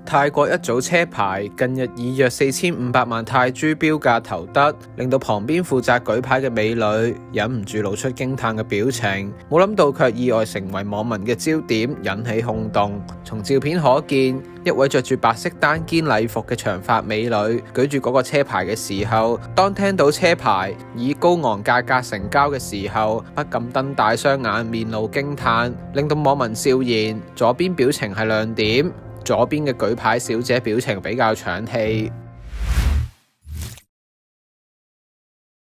泰國一組車牌近日以約4500萬泰銖標價投得，令到旁邊負責舉牌嘅美女忍唔住露出驚嘆嘅表情，冇諗到卻意外成為網民嘅焦點，引起轟動。從照片可見，一位着住白色單肩禮服嘅長髮美女舉住嗰個車牌嘅時候，當聽到車牌以高昂價格成交嘅時候，不禁瞪大雙眼，面露驚嘆，令到網民笑言：左邊表情係亮點，左邊嘅舉牌小姐表情比較搶戲。